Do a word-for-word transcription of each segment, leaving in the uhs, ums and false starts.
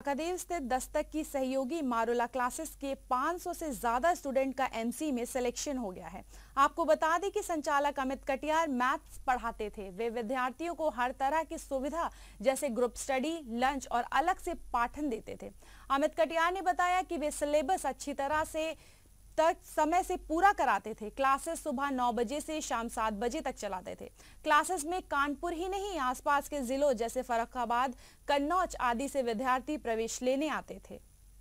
महादेव स्थित दस्तक की सहयोगी मारुला क्लासेस के पाँच सौ से ज्यादा स्टूडेंट का एमसी में सिलेक्शन हो गया है। आपको बता दें कि संचालक अमित कटियार मैथ्स पढ़ाते थे। वे विद्यार्थियों को हर तरह की सुविधा जैसे ग्रुप स्टडी, लंच और अलग से पाठन देते थे। अमित कटियार ने बताया कि वे सिलेबस अच्छी तरह से तक समय से पूरा कराते थे। क्लासेस सुबह नौ बजे से शाम सात बजे तक चलाते थे। क्लासेस में कानपुर ही नहीं, आसपास के जिलों जैसे फर्रुखाबाद, कन्नौज आदि से विद्यार्थी प्रवेश लेने आते थे।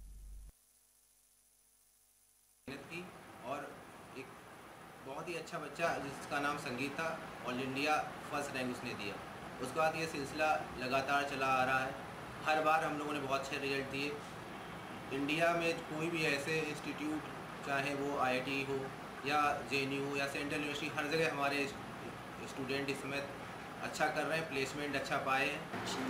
और एक बहुत ही अच्छा बच्चा जिसका नाम संगीत था, ऑल इंडिया फर्स्ट रैंक उसने दिया। उसके बाद ये सिलसिला लगातार चला आ रहा है। हर बार हम लोगों ने बहुत अच्छे रिजल्ट दिए। इंडिया में कोई भी ऐसे इंस्टीट्यूट, चाहे वो आईआईटी हो या जेएनयू या सेंट्रल यूनिवर्सिटी, हर जगह हमारे स्टूडेंट इसमें अच्छा कर रहे हैं, प्लेसमेंट अच्छा पाए हैं।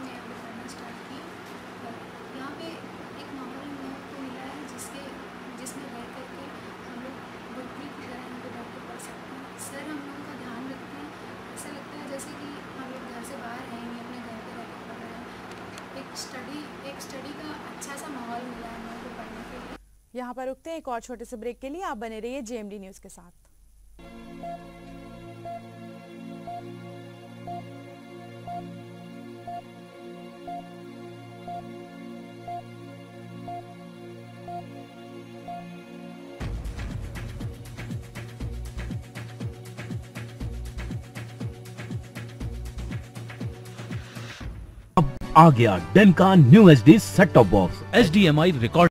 यहाँ पे एक माहौल हम लोगों को मिला है जिसके जिसमें रह करके हम लोग बुद्धि की तरह यहाँ पे बैठ के पढ़ सकते हैं। सर हम लोगों का ध्यान रखते हैं। ऐसा लगता है जैसे कि हम लोग घर से बाहर हैं, नहीं अपने घर पे रह कर पढ़ रहे हैं। एक स्टडी एक स्टडी का अच्छा सा माहौल मिला है हम लोगों को पढ़ने के लिए। यहाँ पर रुकते हैं एक और छोटे से ब्रेक के लिए। आप बने रहिए जेएमडी न्यूज के साथ। अब आ गया डेन का new HD set top box, H D M I record